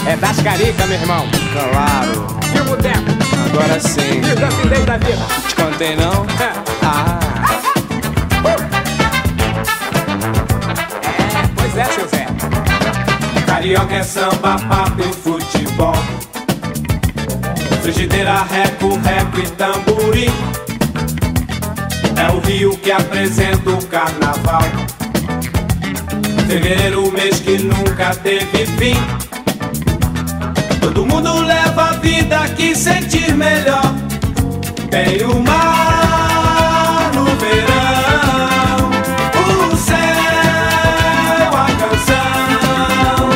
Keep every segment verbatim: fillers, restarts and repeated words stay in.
É das caricas, meu irmão. Claro. E o boteco? Agora sim. E os acidentes da vida? Te contei não? É. Ah. É, pois é, seu Zé. Carioca é samba, papo e futebol. Frigideira, reco, reco e tamborim. É o Rio que apresenta o carnaval. Fevereiro, mês que nunca teve fim. Todo mundo leva a vida que sentir melhor. Tem o mar no verão, o céu, a canção.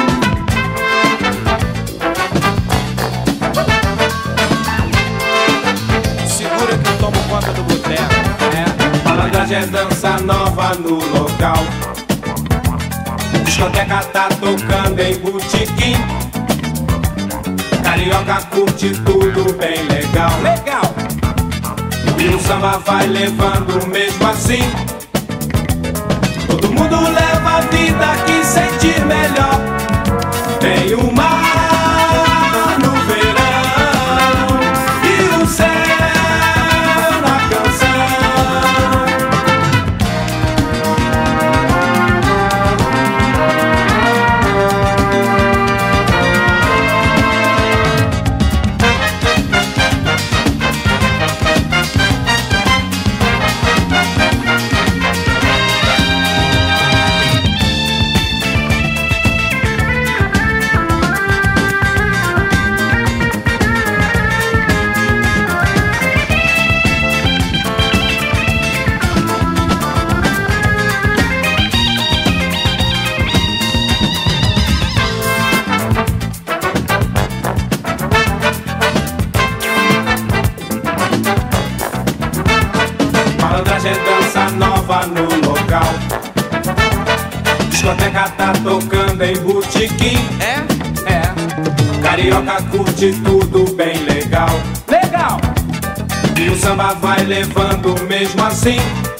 Segura que eu tomo conta do boteco. É, malandragem é dança nova no local. Discoteca tá tocando em botequim. Carioca curte tudo bem legal. Legal. E o samba vai levando mesmo assim. Todo mundo leva a vida que sentir melhor. Tem o mar no verão e o céu na canção. Malandragem é dança nova no local. Discoteca tá tocando em botequim. É? É. Carioca curte tudo bem legal. Legal. E o samba vai levando mesmo assim.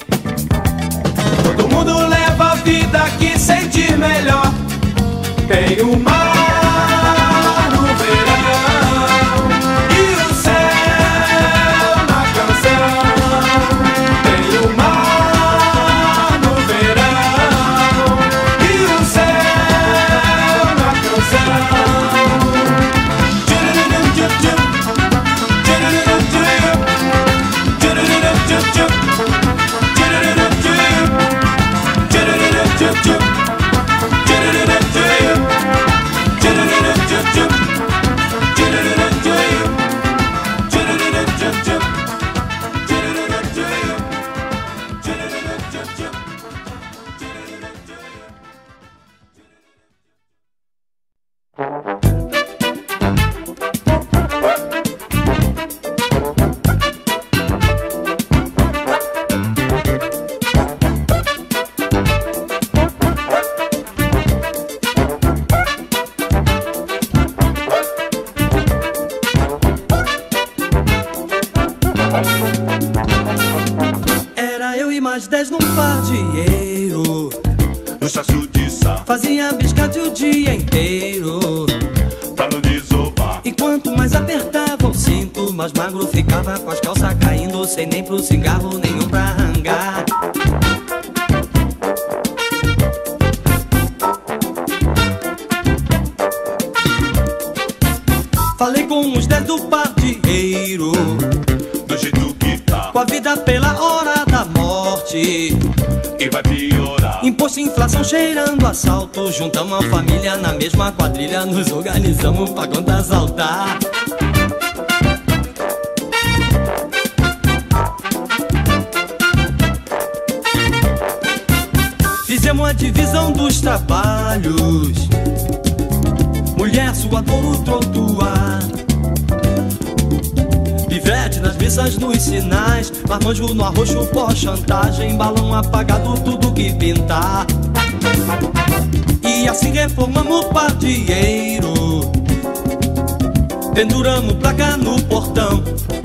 Todo mundo leva a vida que sentir melhor. Tem o mar no verão e o céu na canção. Tem o mar no verão e o céu na canção. Era eu e mais dez num pardieiro, No chacho de sá, fazia biscate o dia inteiro. pra não desovar. E quanto mais apertava o cinto, mais magro ficava, com as calças caindo, sem nem pro cigarro nenhum pra rangar. Falei com os dez do pardieiro, Do jeito que tá, com a vida pela hora da morte. e vai piorar. Imposto, inflação cheirando assalto. Juntamos a família na mesma quadrilha, nos organizamos pra conta saltar. Fizemos a divisão dos trabalhos. Mulher, suador, o trotuar. Pivete nas missas dos sinais. Marmanjo no arroxo, pós-chantagem. Balão apagado, tudo que pintar. E assim reformamos o pardieiro. Penduramos placa no portão.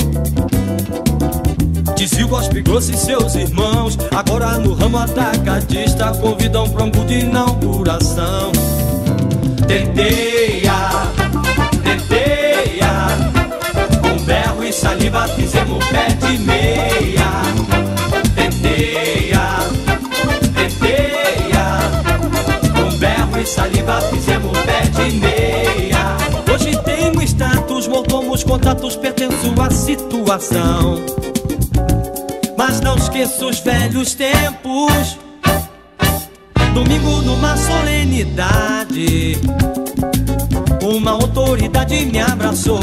Dizia o Gospe Grosso e seus irmãos. Agora no ramo atacadista convidam pra um culto de inauguração. Teteia, teteia, com berro e saliva fizemos pé de meia. Teteia, teteia, com berro e saliva fizemos pé de meia. Hoje tenho status, montamos contatos, pertenço à situação, mas não esqueço os velhos tempos. Domingo numa solenidade, uma autoridade me abraçou.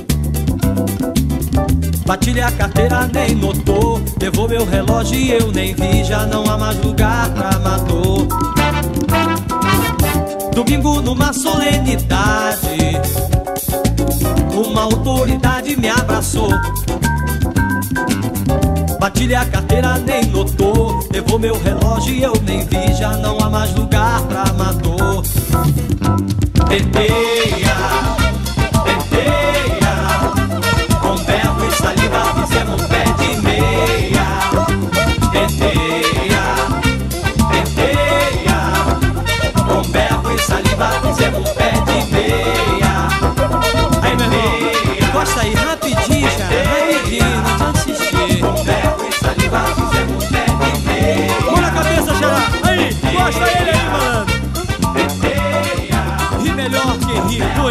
Bati-lhe a carteira, nem notou. Levou meu relógio e eu nem vi. Já não há mais lugar pra amador. Domingo numa solenidade, uma autoridade me abraçou. Bati-lhe a carteira, nem notou. Levou meu relógio e eu nem vi. Já não há mais lugar pra amador. Teteia, teteia, com berro e saliva fizemos pé de meia. Teteia, teteia, com berro e saliva fizemos pé de meia. Aí, meu irmão, gosta aí rapidinho, cara, rapidinho, não precisa assistir. Com berro e saliva fizemos pé de meia. Mão na cabeça, Xará, aí, gosta ele aí, mano. Ri melhor que ri.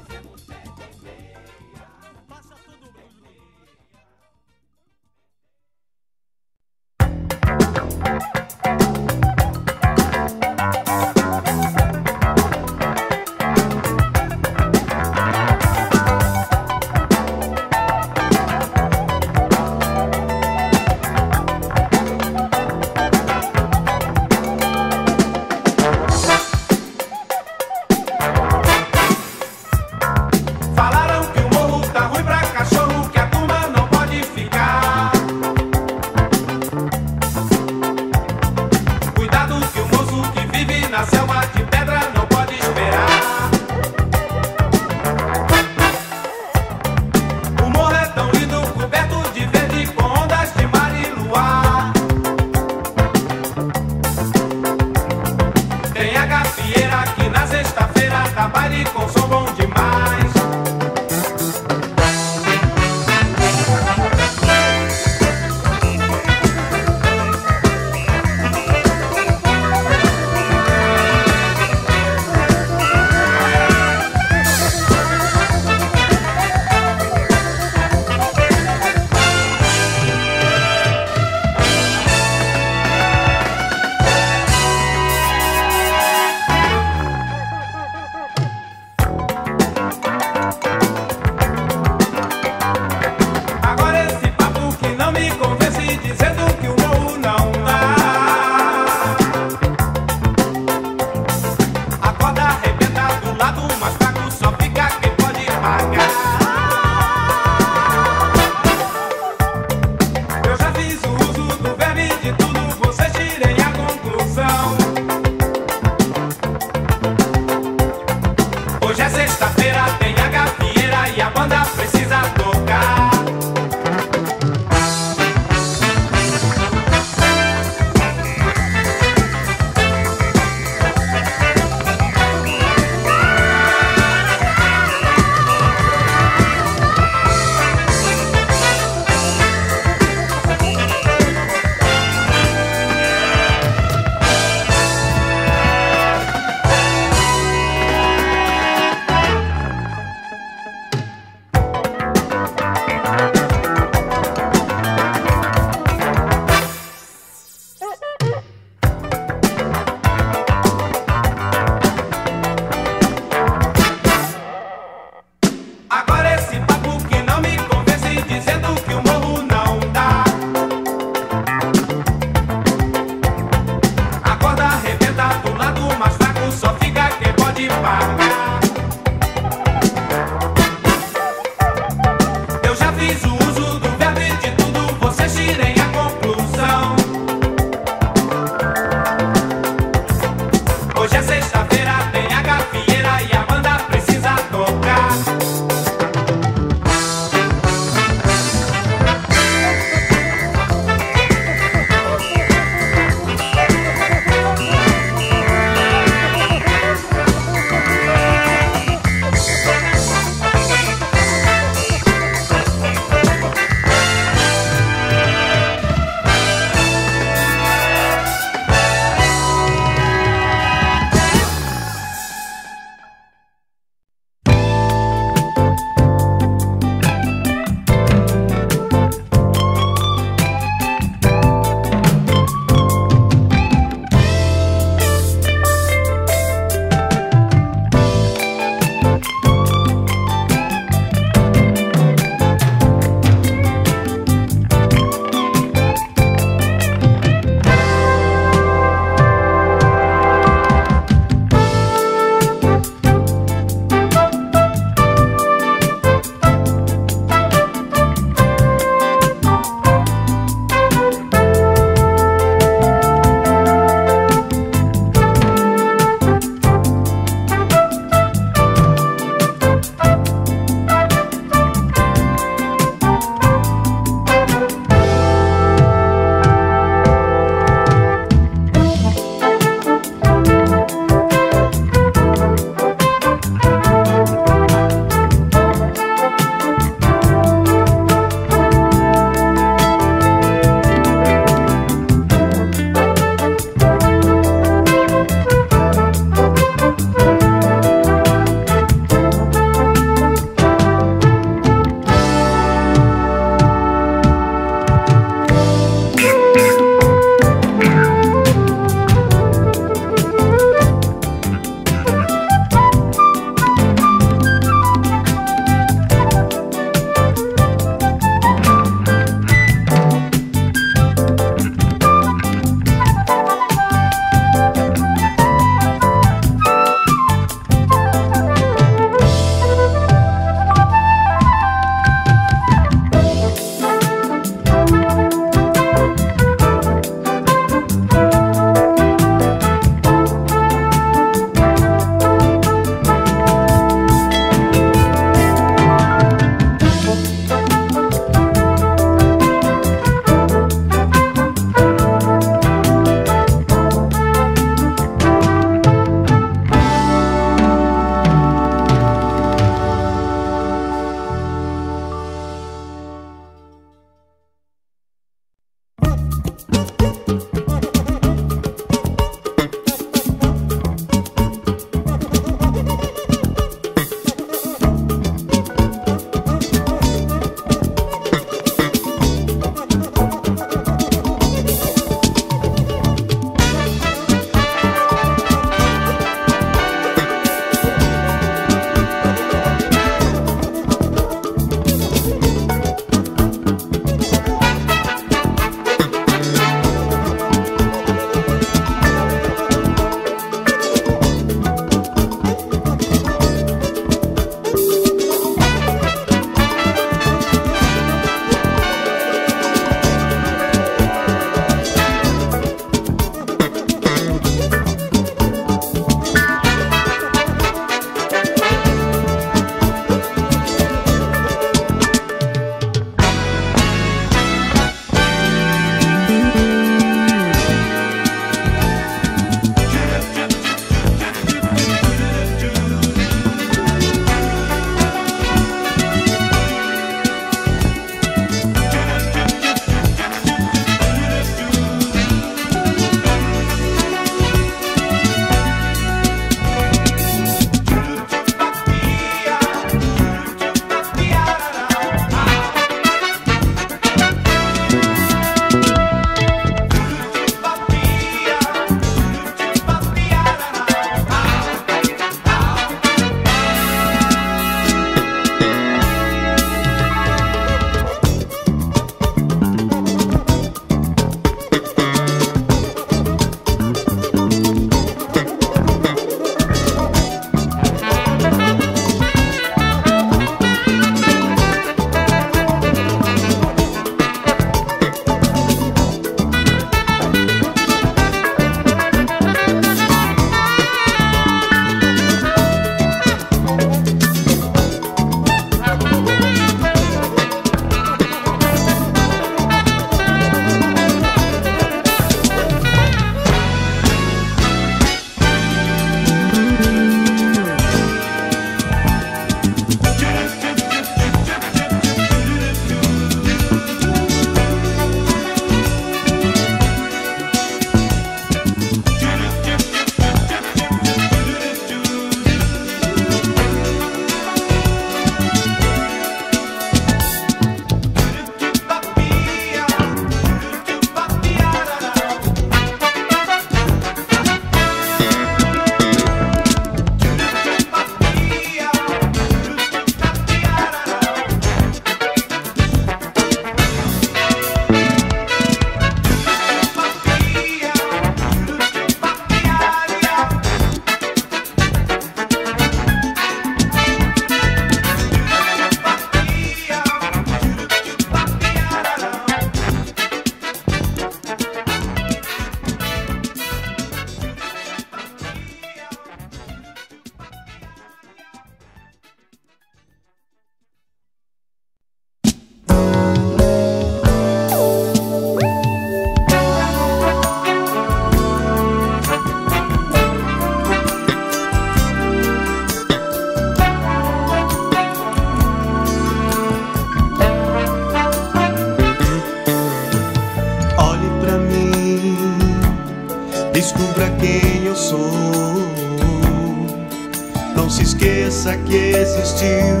Descubra quem eu sou. Não se esqueça que existiu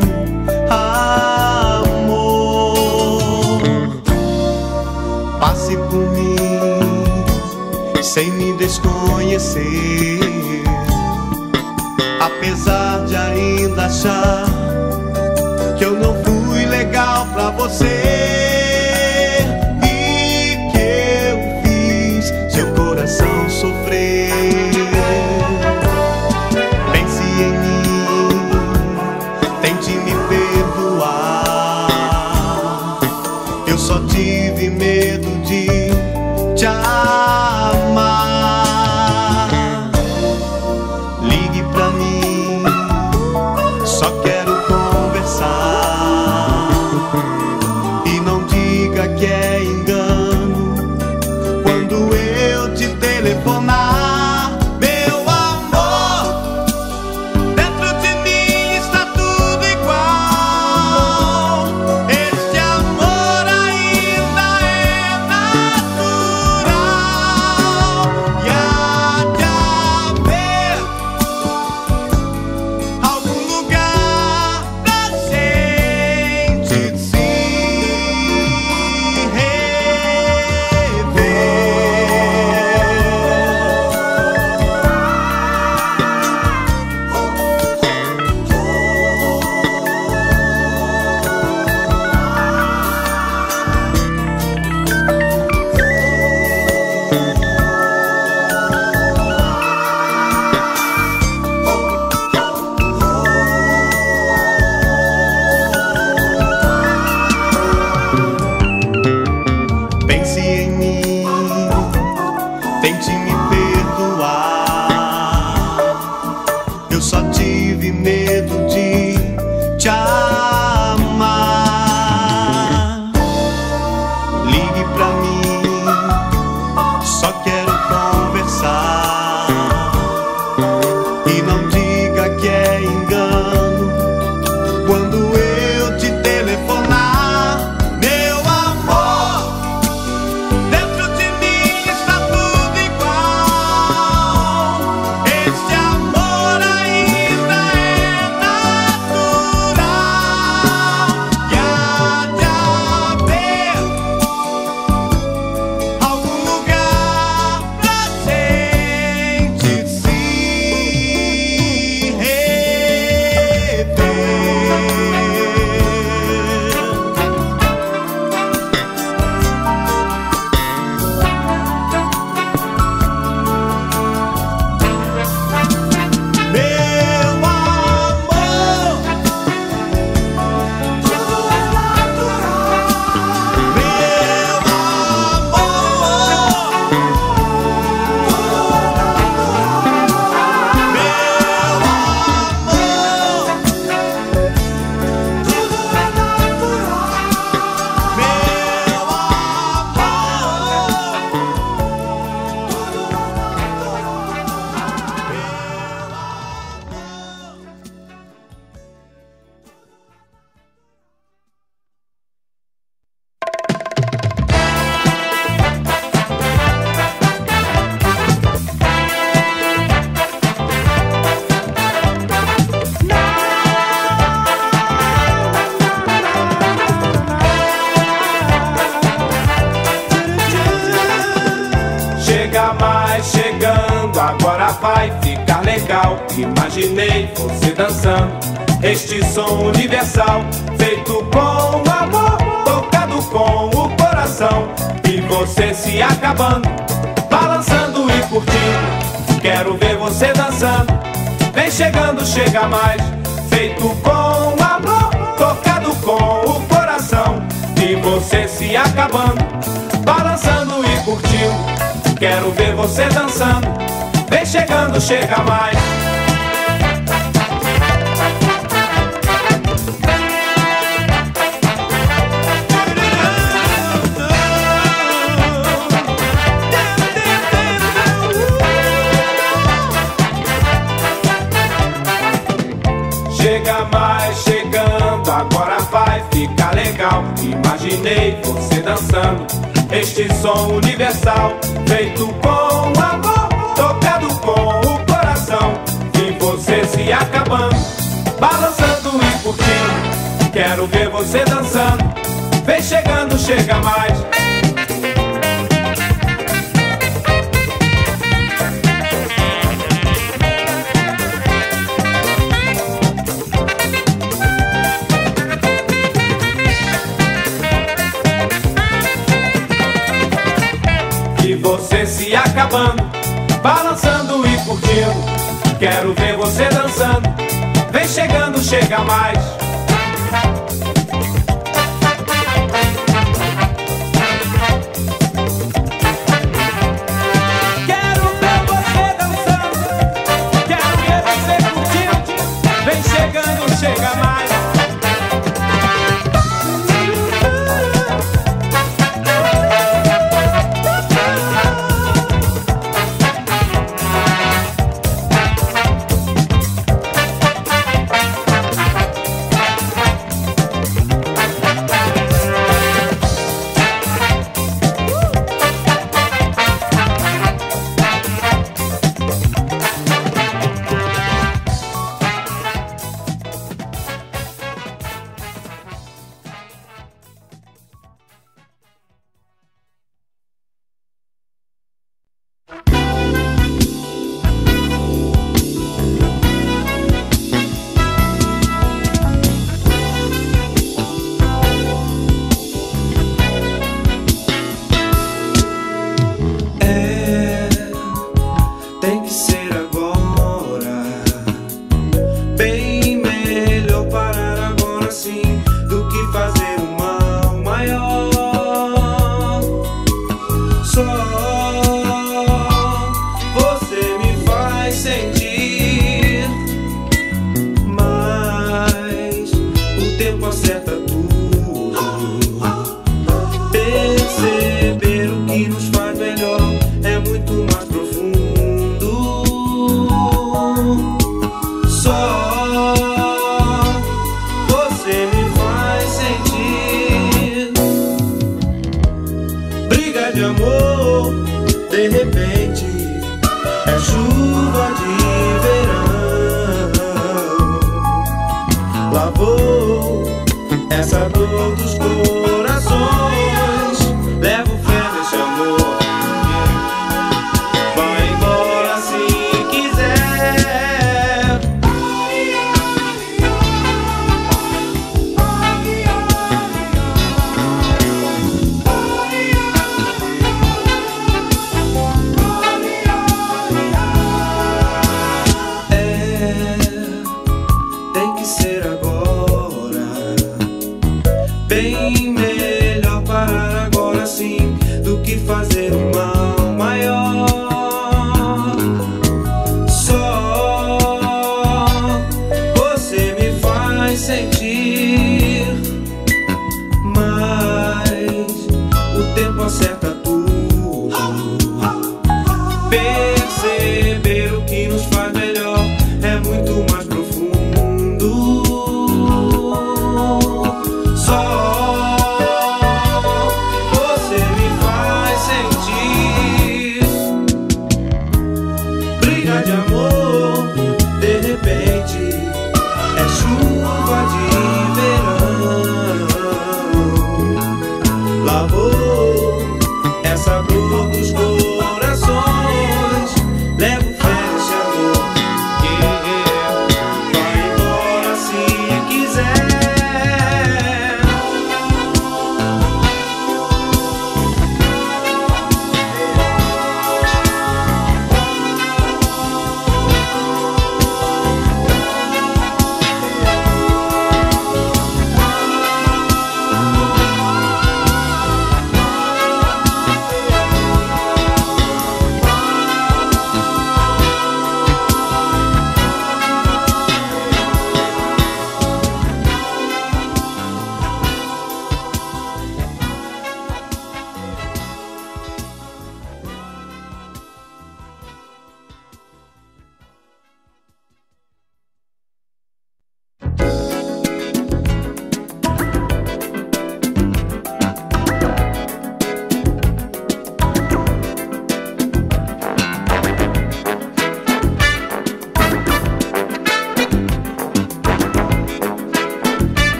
amor. Passe por mim sem me desconhecer, apesar de ainda achar que eu não fui legal pra você e que eu fiz seu coração sofrer. Pense em mim, tente me perdoar. Eu só tive medo de te amar. Ligue pra mim, só quero conversar. E não diga que é engano quando eu te telefonar. Meu amor, dentro de mim está tudo igual. Este amor ainda é natural. E há de haver algum lugar pra gente se Pense em mim, tente me perdoar. Eu só tive medo de te amar. Ligue pra mim, só quero conversar. E não diga que é engano quando eu te telefonar. Meu amor, dentro de mim está tudo igual. Este amor ainda é natural. E há de haver algum lugar pra gente se Meu amor, tudo é natural. Meu amor, tudo é natural. Meu amor, tudo é natural. Meu Chega mais chegando, agora vai ficar legal. Imaginei você dançando este som universal, feito com amor, tocado com o coração. E você se acabando, balançando e curtindo. Quero ver você dançando. Vem chegando, chega mais, feito com amor, tocado com o coração. E você se acabando, balançando e curtindo. Quero ver você dançando. Vem chegando, chega mais. Chega mais chegando, agora vai ficar legal. Imaginei você dançando este som universal, feito com amor, você dançando. Vem chegando, chega mais. E você se acabando, balançando e curtindo. Quero ver você dançando. Vem chegando, chega mais. Quero ver você dançando. Quero ver você curtindo. Vem chegando, chega mais.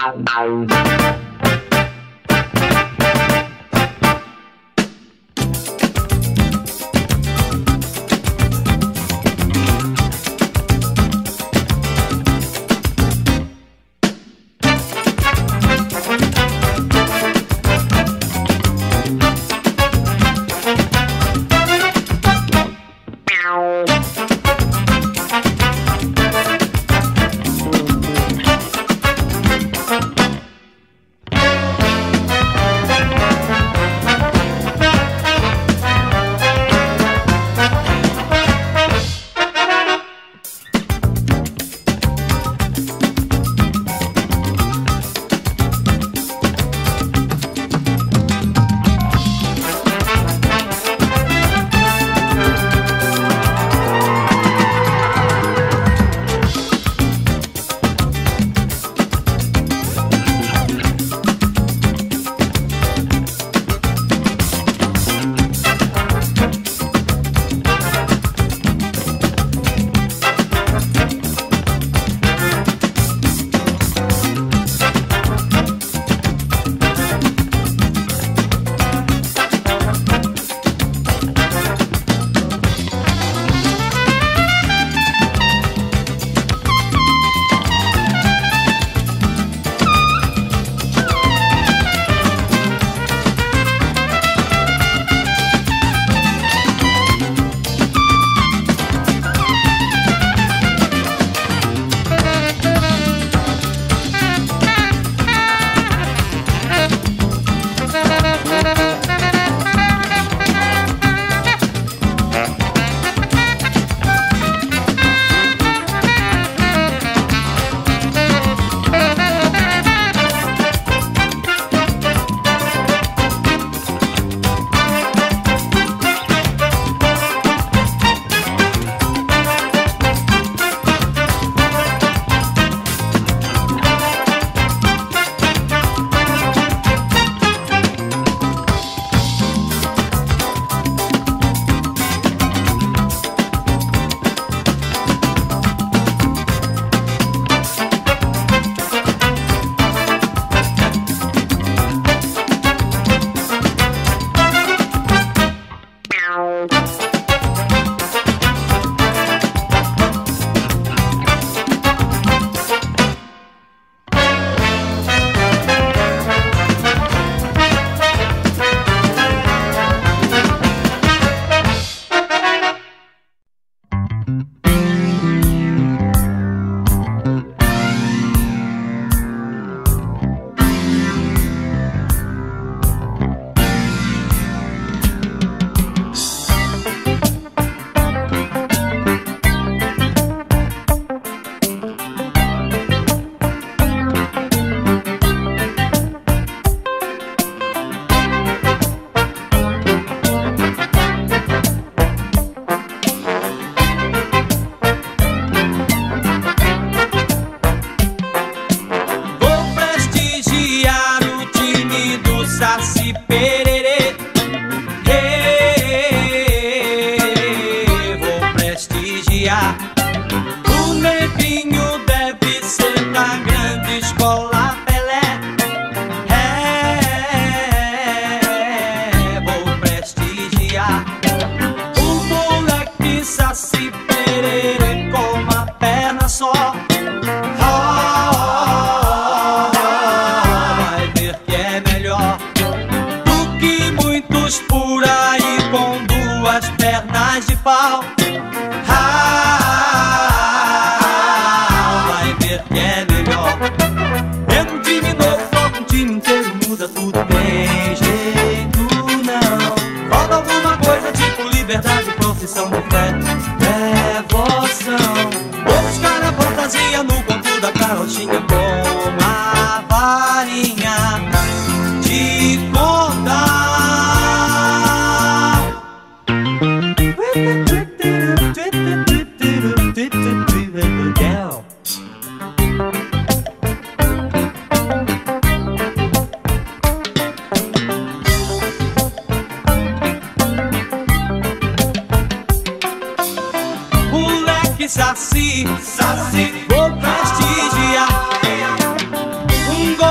Saci, Saci, vou prestigiar um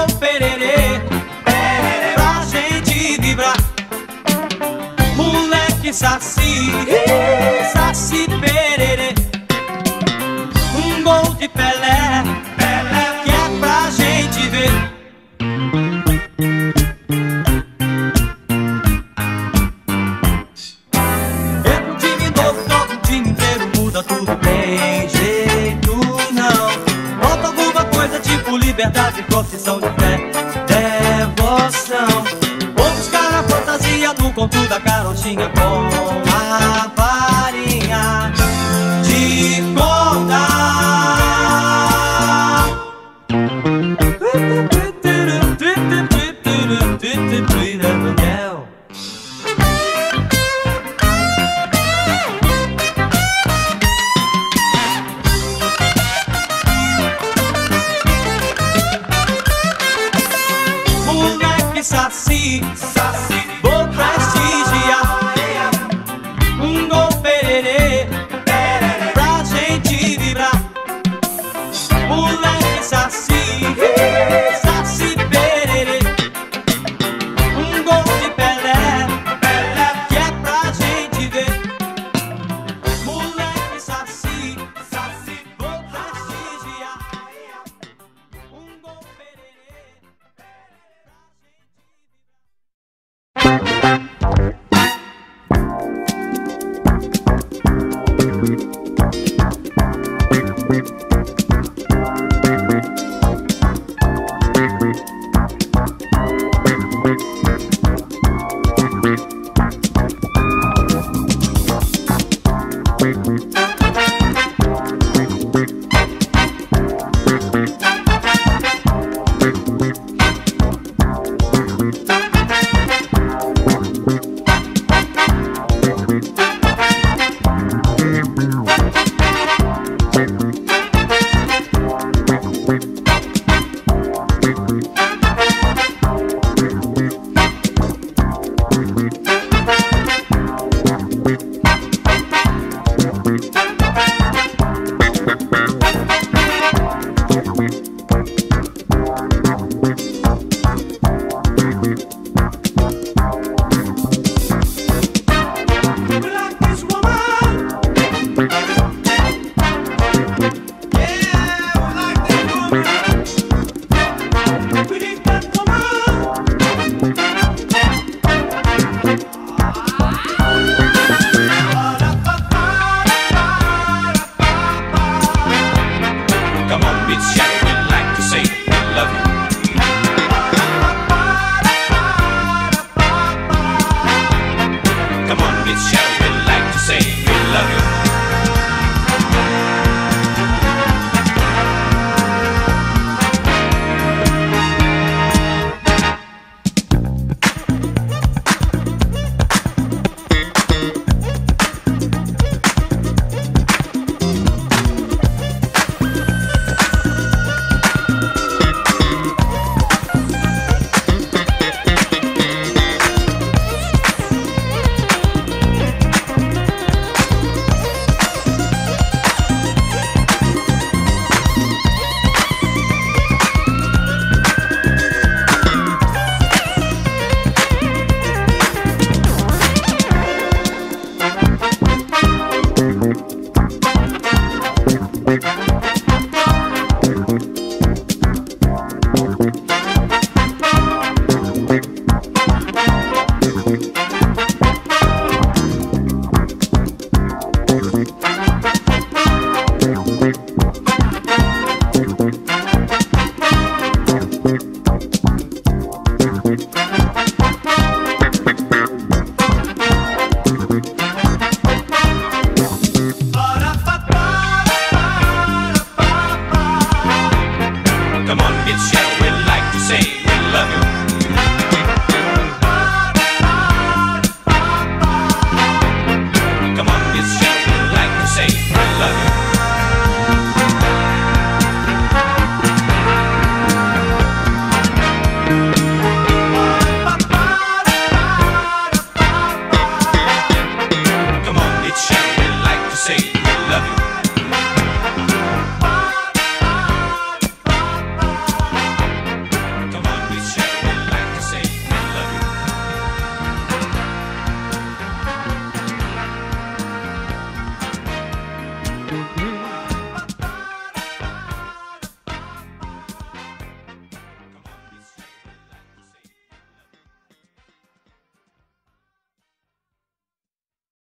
de Pelé, Pelé, que é pra gente ver. Entra um time novo, troca o time inteiro, muda tudo, tem jeito não. Falta alguma coisa tipo liberdade, profissão de fé, devoção. Vou buscar a fantasia do conto da carotinha com a varinha de contar. Moleque saci, saci, vou prestigiar um gol pererê, pererê, pra gente vibrar. Moleque saci, saci pererê, um gol de Pelé, Pelé, que é pra gente ver. Moleque saci, saci, vou prestigiar um gol pererê. Come on, bitch, yeah, we like to say we love you.